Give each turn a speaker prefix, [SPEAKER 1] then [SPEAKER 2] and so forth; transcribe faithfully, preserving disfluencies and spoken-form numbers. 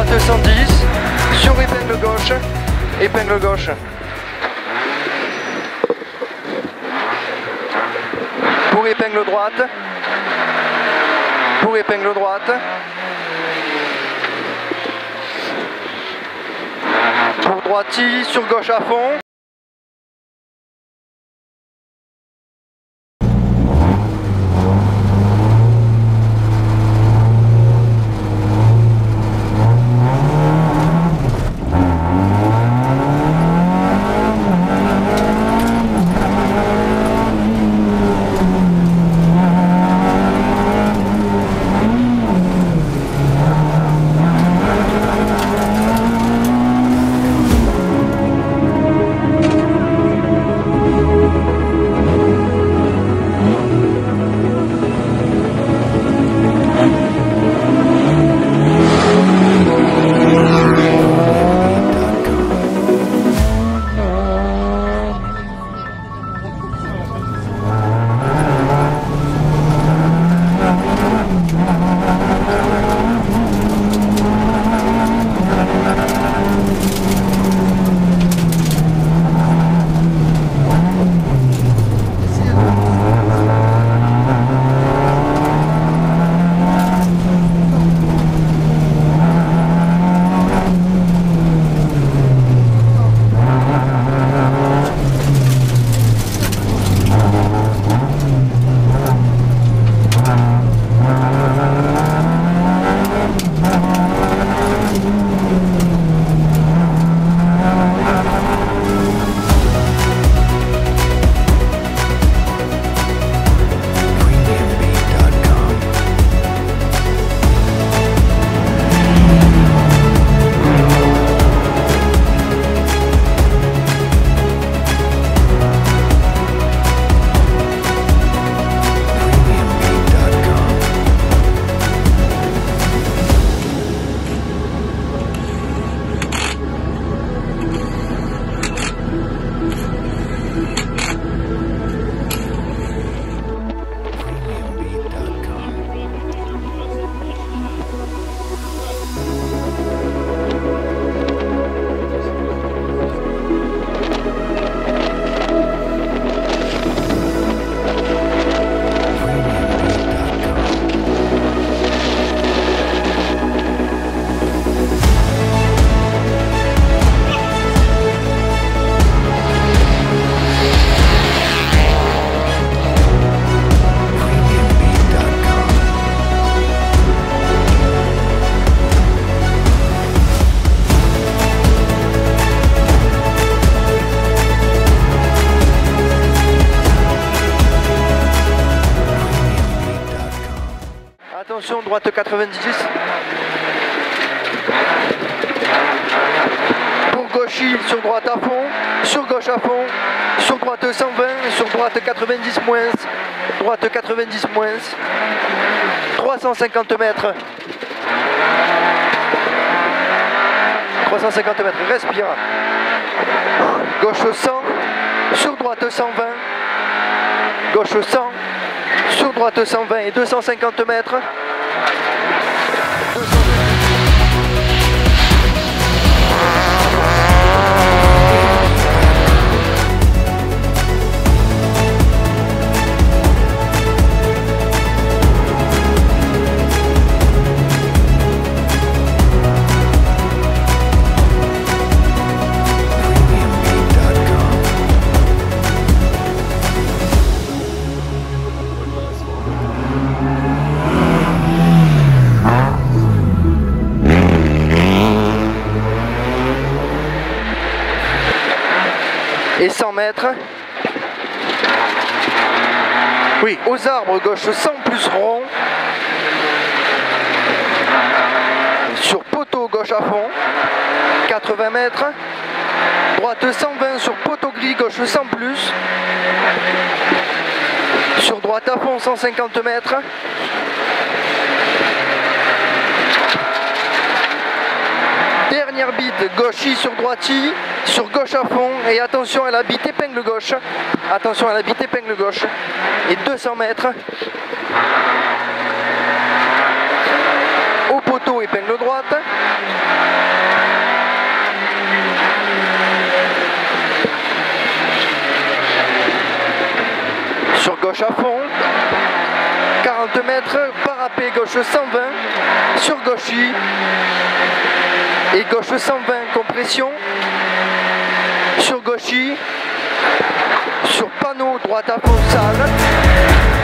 [SPEAKER 1] droite cent dix, sur épingle gauche, épingle gauche. Pour épingle droite, pour épingle droite, pour droiti, sur gauche à fond. Attention, droite quatre-vingt-dix. Pour gauchis, sur droite à fond, sur gauche à fond, sur droite cent vingt, sur droite quatre-vingt-dix moins, droite quatre-vingt-dix moins, trois cent cinquante mètres. trois cent cinquante mètres, respire. Gauche cent, sur droite cent vingt, gauche cent, sur droite cent vingt et deux cent cinquante mètres. Et cent mètres. Oui, aux arbres, gauche cent plus rond. Sur poteau, gauche à fond. quatre-vingts mètres. Droite cent vingt sur poteau gris, gauche cent plus. Sur droite à fond, cent cinquante mètres. Dernière bite, gauchis sur droiti, sur gauche à fond, et attention à la bite épingle gauche, attention à la bite épingle gauche, et deux cents mètres. Au poteau épingle droite, mètres, parapet gauche cent vingt, sur gauchis, et gauche cent vingt, compression, sur gauchis, sur panneau droite à fond salle.